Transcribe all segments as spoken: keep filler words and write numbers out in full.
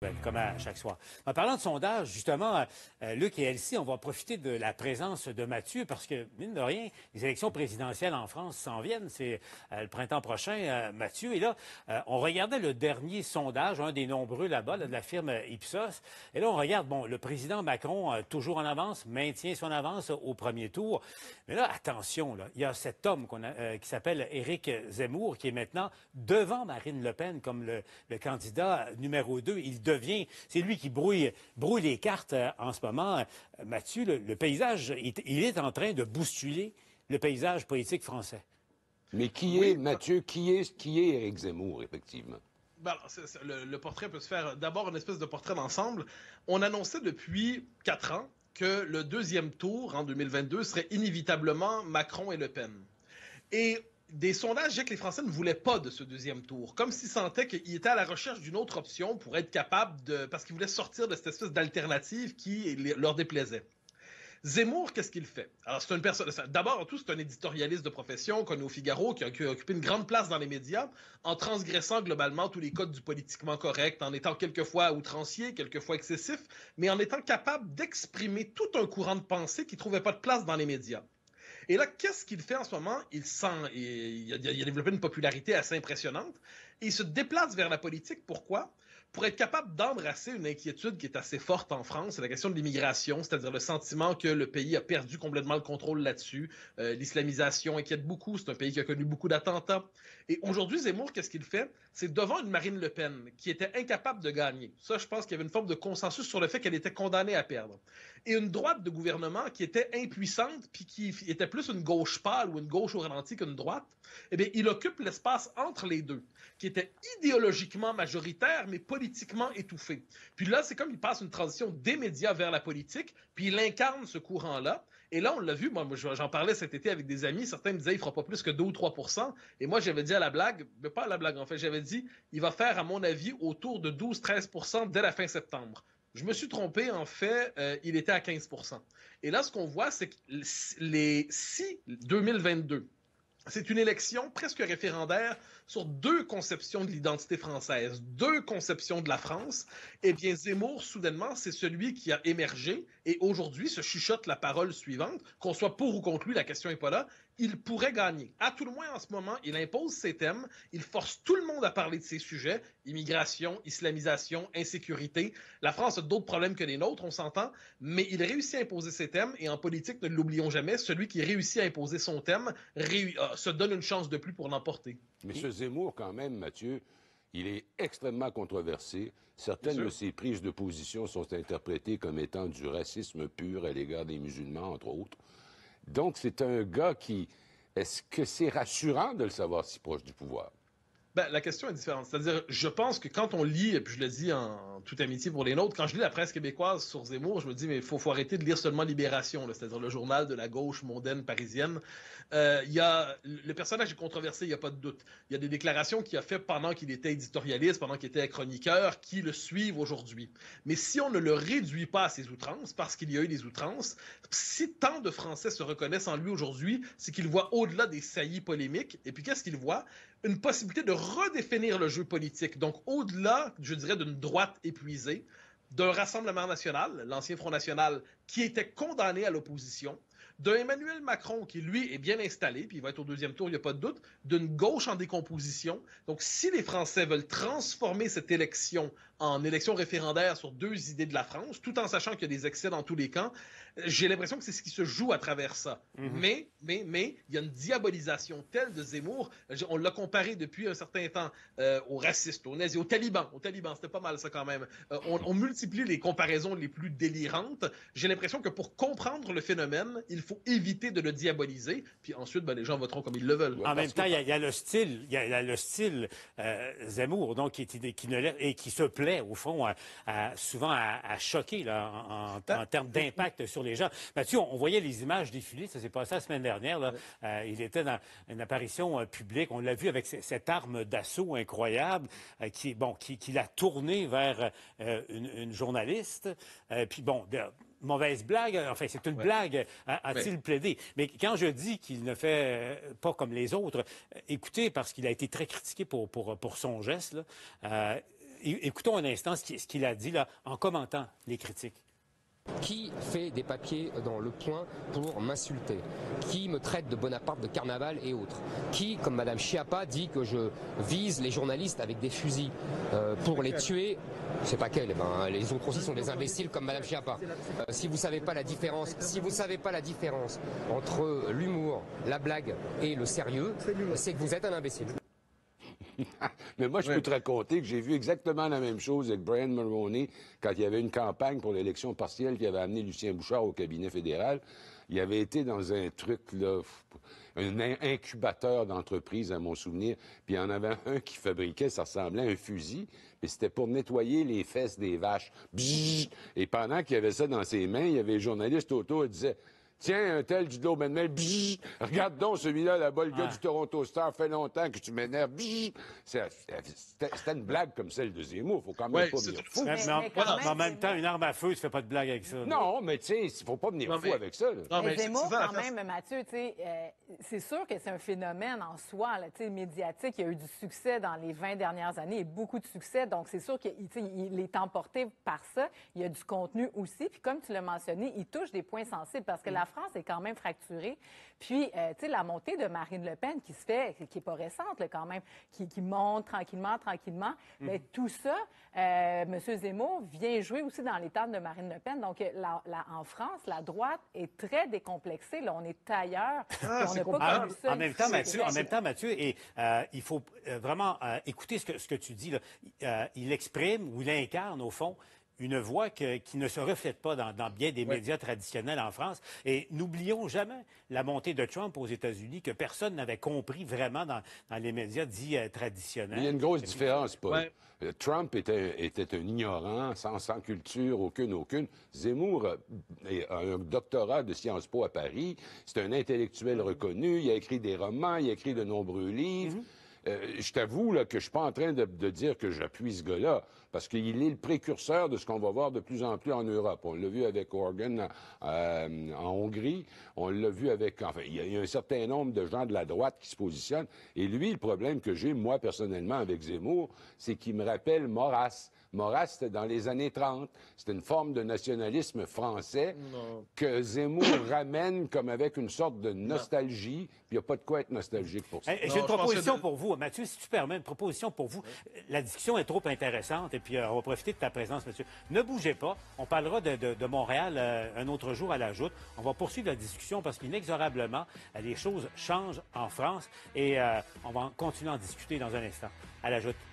Comme à chaque soir. En parlant de sondage, justement, euh, Luc et Elsie, on va profiter de la présence de Mathieu parce que, mine de rien, les élections présidentielles en France s'en viennent. C'est euh, le printemps prochain, euh, Mathieu. Et là, euh, on regardait le dernier sondage, un des nombreux là-bas, là, de la firme Ipsos. Et là, on regarde, bon, le président Macron, euh, toujours en avance, maintient son avance au premier tour. Mais là, attention, là, il y a cet homme qu'on a, euh, qui s'appelle Éric Zemmour, qui est maintenant devant Marine Le Pen comme le, le candidat numéro deux. Il devient, c'est lui qui brouille, brouille les cartes euh, en ce moment. Euh, Mathieu, le, le paysage, il, il est en train de bousculer le paysage politique français. Mais qui Oui. est, Mathieu, qui est, qui est Éric Zemmour, effectivement? Ben alors, c'est- c'est- le, le portrait peut se faire d'abord une espèce de portrait d'ensemble. On annonçait depuis quatre ans que le deuxième tour, en deux mille vingt-deux, serait inévitablement Macron et Le Pen. Et des sondages disaient que les Français ne voulaient pas de ce deuxième tour, comme s'ils sentaient qu'ils étaient à la recherche d'une autre option pour être capables de... parce qu'ils voulaient sortir de cette espèce d'alternative qui les- leur déplaisait. Zemmour, qu'est-ce qu'il fait? Alors, c'est une personne. D'abord, en tout, c'est un éditorialiste de profession, connu au Figaro, qui a, qui a occupé une grande place dans les médias, en transgressant globalement tous les codes du politiquement correct, en étant quelquefois outrancier, quelquefois excessif, mais en étant capable d'exprimer tout un courant de pensée qui ne trouvait pas de place dans les médias. Et là, qu'est-ce qu'il fait en ce moment? Il sent, il a, il a développé une popularité assez impressionnante. Et il se déplace vers la politique. Pourquoi? Pour être capable d'embrasser une inquiétude qui est assez forte en France, c'est la question de l'immigration, c'est-à-dire le sentiment que le pays a perdu complètement le contrôle là-dessus. Euh, l'islamisation inquiète beaucoup, c'est un pays qui a connu beaucoup d'attentats. Et aujourd'hui, Zemmour, qu'est-ce qu'il fait? C'est devant une Marine Le Pen qui était incapable de gagner. Ça, je pense qu'il y avait une forme de consensus sur le fait qu'elle était condamnée à perdre. Et une droite de gouvernement qui était impuissante, puis qui était plus une gauche pâle ou une gauche au ralenti qu'une droite. Eh bien, il occupe l'espace entre les deux, qui était idéologiquement majoritaire, mais politiquement étouffé. Puis là, c'est comme il passe une transition des médias vers la politique, puis il incarne ce courant-là. Et là, on l'a vu, moi, j'en parlais cet été avec des amis, certains me disaient il fera pas plus que deux ou trois pour cent. Et moi, j'avais dit à la blague, mais pas à la blague en fait, j'avais dit il va faire, à mon avis, autour de douze à treize pour cent dès la fin septembre. Je me suis trompé, en fait, euh, il était à quinze pour cent. Et là, ce qu'on voit, c'est que les si deux mille vingt-deux, c'est une élection presque référendaire sur deux conceptions de l'identité française, deux conceptions de la France. Eh bien, Zemmour, soudainement, c'est celui qui a émergé et aujourd'hui se chuchote la parole suivante, qu'on soit pour ou contre lui, la question n'est pas là, il pourrait gagner. À tout le moins, en ce moment, il impose ses thèmes, il force tout le monde à parler de ses sujets, immigration, islamisation, insécurité. La France a d'autres problèmes que les nôtres, on s'entend, mais il réussit à imposer ses thèmes et en politique, ne l'oublions jamais, celui qui réussit à imposer son thème réu- euh, se donne une chance de plus pour l'emporter. Monsieur Zemmour, quand même, Mathieu, il est extrêmement controversé. Certaines de ses prises de position sont interprétées comme étant du racisme pur à l'égard des musulmans, entre autres. Donc, c'est un gars qui... Est-ce que c'est rassurant de le savoir si proche du pouvoir? Ben, la question est différente. C'est-à-dire, je pense que quand on lit, et puis je le dis en toute amitié pour les nôtres, quand je lis la presse québécoise sur Zemmour, je me dis, mais il faut, faut arrêter de lire seulement Libération, là, c'est-à-dire le journal de la gauche mondaine parisienne. Euh, il y a, le personnage est controversé, il n'y a pas de doute. Il y a des déclarations qu'il a fait pendant qu'il était éditorialiste, pendant qu'il était chroniqueur, qui le suivent aujourd'hui. Mais si on ne le réduit pas à ses outrances, parce qu'il y a eu des outrances, si tant de Français se reconnaissent en lui aujourd'hui, c'est qu'ils voient au-delà des saillies polémiques. Et puis qu'est-ce qu'ils voient? Une possibilité de redéfinir le jeu politique. Donc, au-delà, je dirais, d'une droite épuisée, d'un Rassemblement national, l'ancien Front national, qui était condamné à l'opposition, d'un Emmanuel Macron qui, lui, est bien installé, puis il va être au deuxième tour, il n'y a pas de doute, d'une gauche en décomposition. Donc, si les Français veulent transformer cette élection en élection référendaire sur deux idées de la France, tout en sachant qu'il y a des excès dans tous les camps, j'ai l'impression que c'est ce qui se joue à travers ça. Mm-hmm. Mais, mais, mais, il y a une diabolisation telle de Zemmour, on l'a comparé depuis un certain temps euh, aux racistes, aux nazis, aux talibans. Aux talibans, c'était pas mal ça quand même. Euh, on, on multiplie les comparaisons les plus délirantes. J'ai l'impression que pour comprendre le phénomène, il faut éviter de le diaboliser, puis ensuite, ben, les gens voteront comme ils le veulent. En même temps, il y, y a le style, il y, y a le style euh, Zemmour, donc qui, qui, qui ne et qui se plaît au fond à, à, souvent à, à choquer là, en, en, en termes d'impact sur les gens. Mathieu, on, on voyait les images défiler, ça s'est passé la semaine dernière. Là. Euh, il était dans une apparition euh, publique, on l'a vu avec c- cette arme d'assaut incroyable euh, qui, bon, qui, qui l'a tourné vers euh, une, une journaliste. Euh, puis bon. De, Mauvaise blague, enfin c'est une ouais. blague, a-t-il ouais. plaidé. Mais quand je dis qu'il ne fait pas comme les autres, écoutez, parce qu'il a été très critiqué pour, pour, pour son geste, là, euh, écoutons un instant ce qu'il a dit là, en commentant les critiques. Qui fait des papiers dans Le Point pour m'insulter? Qui me traite de Bonaparte, de carnaval et autres? Qui, comme Madame Schiappa, dit que je vise les journalistes avec des fusils euh, pour les tuer? C'est pas quel, eh ben, les autres aussi sont des imbéciles comme Madame Schiappa. Euh, si vous savez pas la différence, si vous savez pas la différence entre l'humour, la blague et le sérieux, c'est que vous êtes un imbécile. Mais moi, je peux te raconter que j'ai vu exactement la même chose avec Brian Mulroney quand il y avait une campagne pour l'élection partielle qui avait amené Lucien Bouchard au cabinet fédéral. Il avait été dans un truc, là, un incubateur d'entreprises, à mon souvenir, puis il y en avait un qui fabriquait, ça ressemblait à un fusil, mais c'était pour nettoyer les fesses des vaches. Bzzz! Et pendant qu'il avait ça dans ses mains, il y avait les journalistes autour qui disaient... Tiens, un tel du Globe and Mail, bzzz, regarde donc celui-là, là-bas, le gars ah. du Toronto Star, fait longtemps que tu m'énerves. C'était une blague comme celle de Zemmour, faut quand même ouais, pas venir fou. Mais, mais, en, mais même, en même temps, une arme à feu, tu fais pas de blague avec ça. Non, mais tu sais, il faut pas venir non, fou mais... avec ça. Là. Non, mais, mais Zemmour, quand même, Mathieu, tu sais, euh, c'est sûr que c'est un phénomène en soi, là, tu sais, médiatique. Il y a eu du succès dans les vingt dernières années et beaucoup de succès. Donc, c'est sûr qu'il il est emporté par ça. Il y a du contenu aussi. Puis, comme tu l'as mentionné, il touche des points sensibles parce que mm. la France est quand même fracturée. Puis, euh, tu sais, la montée de Marine Le Pen qui se fait, qui n'est pas récente, là, quand même, qui, qui monte tranquillement, tranquillement, mm-hmm. bien, tout ça, euh, M. Zemmour vient jouer aussi dans les tables de Marine Le Pen. Donc, la, la, en France, la droite est très décomplexée. Là, on est ailleurs. Ah, on n'a pas connu ça. En même temps, Mathieu, en même temps, Mathieu, et, euh, il faut euh, vraiment euh, écouter ce que, ce que tu dis. Là. Euh, il exprime ou il incarne, au fond, une voix que, qui ne se reflète pas dans, dans bien des oui. médias traditionnels en France. Et n'oublions jamais la montée de Trump aux États-Unis que personne n'avait compris vraiment dans, dans les médias dits euh, traditionnels. Il y a une grosse différence, Paul. Ouais. Trump était, était un ignorant, sans, sans culture, aucune, aucune. Zemmour a un doctorat de Sciences Po à Paris. C'est un intellectuel reconnu. Il a écrit des romans, il a écrit de nombreux livres. Mm-hmm. Euh, je t'avoue là, que je ne suis pas en train de, de dire que j'appuie ce gars-là, parce qu'il est le précurseur de ce qu'on va voir de plus en plus en Europe. On l'a vu avec Orban euh, en Hongrie, on l'a vu avec... Enfin, il y, y a un certain nombre de gens de la droite qui se positionnent. Et lui, le problème que j'ai, moi, personnellement, avec Zemmour, c'est qu'il me rappelle Maurras. Maurras, c'était dans les années trente. C'était une forme de nationalisme français non. que Zemmour ramène comme avec une sorte de nostalgie. Puis il n'y a pas de quoi être nostalgique pour ça. Hey, J'ai une proposition que... pour vous, Mathieu, si tu permets, une proposition pour vous. Oui. La discussion est trop intéressante et puis euh, on va profiter de ta présence, Mathieu. Ne bougez pas. On parlera de, de, de Montréal euh, un autre jour à la Joute. On va poursuivre la discussion parce qu'inexorablement, euh, les choses changent en France et euh, on va continuer à en discuter dans un instant. À la Joute.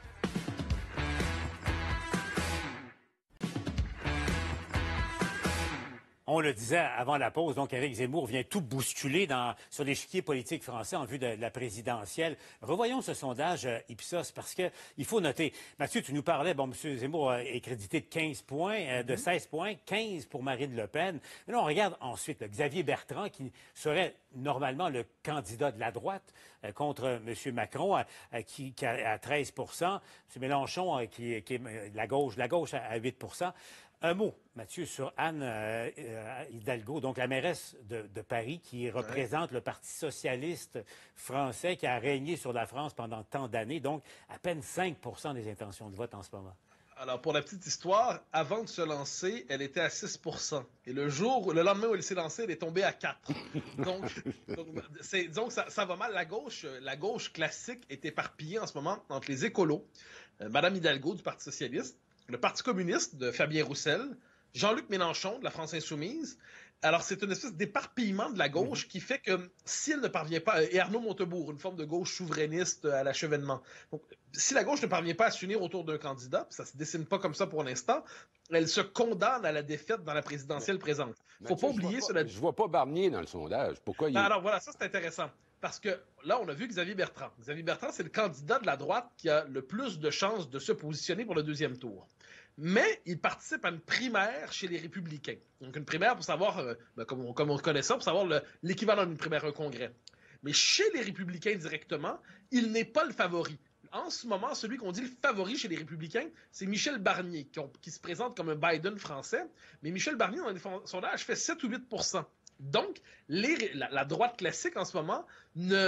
On le disait avant la pause, donc Éric Zemmour vient tout bousculer dans, sur l'échiquier politique français en vue de, de la présidentielle. Revoyons ce sondage euh, Ipsos parce que il faut noter. Mathieu, tu nous parlais, bon, M. Zemmour euh, est crédité de quinze points, euh, de seize points, quinze pour Marine Le Pen. Mais là, on regarde ensuite là, Xavier Bertrand qui serait normalement le candidat de la droite euh, contre M. Macron euh, qui, qui a à treize pour cent. M. Mélenchon euh, qui, qui est euh, la gauche, la gauche à, à huit pour cent. Un mot, Mathieu, sur Anne euh, euh, Hidalgo, donc la mairesse de, de Paris, qui représente ouais. le Parti socialiste français qui a régné sur la France pendant tant d'années, donc à peine cinq pour cent des intentions de vote en ce moment. Alors, pour la petite histoire, avant de se lancer, elle était à six pour cent. Et le jour, le lendemain où elle s'est lancée, elle est tombée à quatre. Donc, donc c'est, disons que ça, ça va mal. La gauche, la gauche classique est éparpillée en ce moment entre les écolos, euh, Mme Hidalgo du Parti socialiste, le Parti communiste de Fabien Roussel, Jean-Luc Mélenchon de la France insoumise. Alors, c'est une espèce d'éparpillement de la gauche mmh. qui fait que si elle ne parvient pas... Et Arnaud Montebourg, une forme de gauche souverainiste à l'achèvement. Donc, si la gauche ne parvient pas à s'unir autour d'un candidat, ça ne se dessine pas comme ça pour l'instant, elle se condamne à la défaite dans la présidentielle mais, présente. Il ne faut pas oublier... Je cela. Je vois pas Barnier dans le sondage. Pourquoi il... Ben alors, voilà, ça, c'est intéressant. Parce que là, on a vu Xavier Bertrand. Xavier Bertrand, c'est le candidat de la droite qui a le plus de chances de se positionner pour le deuxième tour. Mais il participe à une primaire chez les Républicains. Donc, une primaire pour savoir, euh, ben, comme, on, comme on connaît ça, pour savoir le, l'équivalent d'une primaire à un congrès. Mais chez les Républicains directement, il n'est pas le favori. En ce moment, celui qu'on dit le favori chez les Républicains, c'est Michel Barnier, qui, ont, qui se présente comme un Biden français. Mais Michel Barnier, dans les sondages, fait sept ou huit pour cent. Donc, les, la, la droite classique, en ce moment, ne...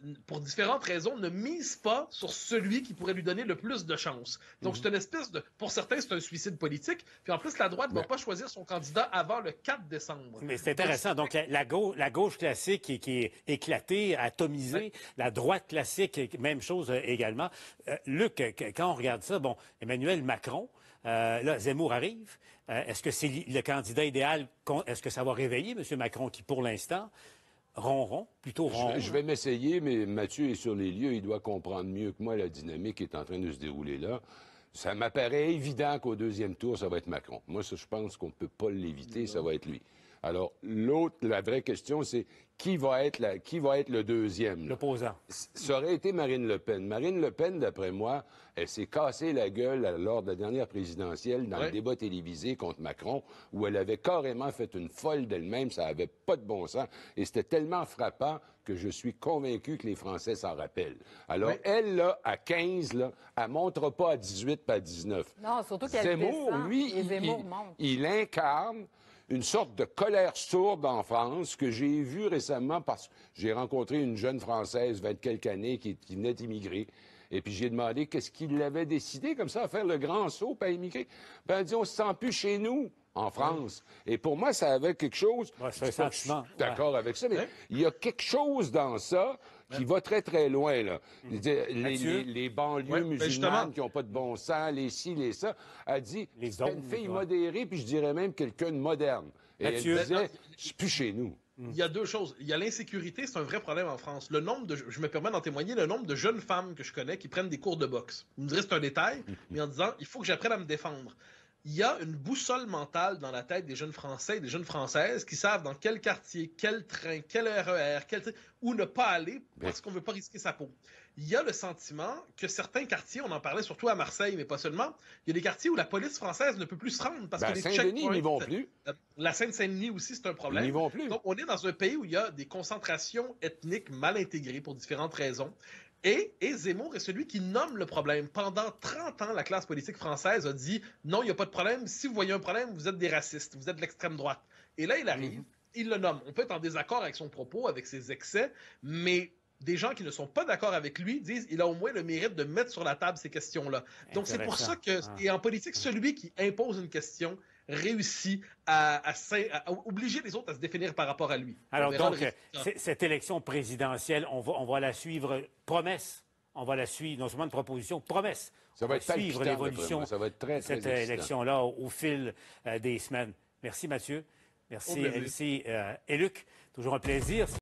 pour différentes raisons, ne mise pas sur celui qui pourrait lui donner le plus de chances. Donc, mm-hmm. c'est une espèce de... Pour certains, c'est un suicide politique. Puis en plus, la droite ne va pas choisir son candidat avant le quatre décembre. Mais c'est intéressant. Donc, la, la, gauche, la gauche classique qui, qui est éclatée, atomisée, oui. La droite classique, même chose euh, également. Euh, Luc, quand on regarde ça, bon, Emmanuel Macron, euh, là, Zemmour arrive. Euh, est-ce que c'est le candidat idéal? Est-ce que ça va réveiller M. Macron qui, pour l'instant, ronron, plutôt ronron? Je, je vais m'essayer, mais Mathieu est sur les lieux. Il doit comprendre mieux que moi la dynamique qui est en train de se dérouler là. Ça m'apparaît évident qu'au deuxième tour, ça va être Macron. Moi, ça, je pense qu'on ne peut pas l'éviter, ça va être lui. Alors, l'autre, la vraie question, c'est qui va être, la, qui va être le deuxième? L'opposant. Ça aurait été Marine Le Pen. Marine Le Pen, d'après moi, elle s'est cassée la gueule lors de la dernière présidentielle dans ouais. le débat télévisé contre Macron, où elle avait carrément fait une folle d'elle-même, ça n'avait pas de bon sens. Et c'était tellement frappant que je suis convaincu que les Français s'en rappellent. Alors, oui. elle, là, à quinze, là, elle ne montera pas à dix-huit pas à dix-neuf. Non, surtout qu'elle Zemmour, descend, lui, et Zemmour il, monte. il, il incarne une sorte de colère sourde en France que j'ai vue récemment parce que j'ai rencontré une jeune Française, vingt quelques années, qui, qui venait d'immigrer. Et puis j'ai demandé qu'est-ce qu'il l'avait décidé comme ça à faire le grand saut à immigrer. Ben, elle dit, on ne se sent plus chez nous en France. Oui. Et pour moi, ça avait quelque chose... Ouais, c'est un sentiment. Je suis d'accord ouais. avec ça, mais ouais. il y a quelque chose dans ça qui ouais. va très, très loin, là. Mmh. Les, les, les banlieues ouais, musulmanes qui n'ont pas de bon sens, les ci, les ça. Elle dit, c'est une fille ouais. modérée, puis je dirais même quelqu'un de moderne. Et Mathieu. Elle disait, je suis plus chez nous. Il y a deux choses. Il y a l'insécurité, c'est un vrai problème en France. Le nombre de, je me permets d'en témoigner, le nombre de jeunes femmes que je connais qui prennent des cours de boxe. Vous me direz c'est un détail, mais en disant, il faut que j'apprenne à me défendre. Il y a une boussole mentale dans la tête des jeunes Français et des jeunes Françaises qui savent dans quel quartier, quel train, quel R E R, quel train, où ne pas aller parce qu'on ne veut pas risquer sa peau. Il y a le sentiment que certains quartiers, on en parlait surtout à Marseille, mais pas seulement, il y a des quartiers où la police française ne peut plus se rendre parce ben, que les Saint-Denis, ils n'y vont plus. La Seine-Saint-Denis aussi, c'est un problème. Ils n'y vont plus. Donc, on est dans un pays où il y a des concentrations ethniques mal intégrées pour différentes raisons. Et, et Zemmour est celui qui nomme le problème. Pendant trente ans, la classe politique française a dit « Non, il n'y a pas de problème. Si vous voyez un problème, vous êtes des racistes. Vous êtes de l'extrême droite. » Et là, il arrive, mmh. il le nomme. On peut être en désaccord avec son propos, avec ses excès, mais des gens qui ne sont pas d'accord avec lui disent qu'il a au moins le mérite de mettre sur la table ces questions-là. Donc, c'est pour ça que... Ah. Et en politique, celui qui impose une question réussit à, à, à, à obliger les autres à se définir par rapport à lui. Alors donc, cette élection présidentielle, on va, on va la suivre, promesse, on va la suivre, non seulement une proposition, promesse. Ça va être suivre l'évolution de cette élection-là au, au fil euh, des semaines. Merci Mathieu, merci Elsie euh, et Luc, toujours un plaisir.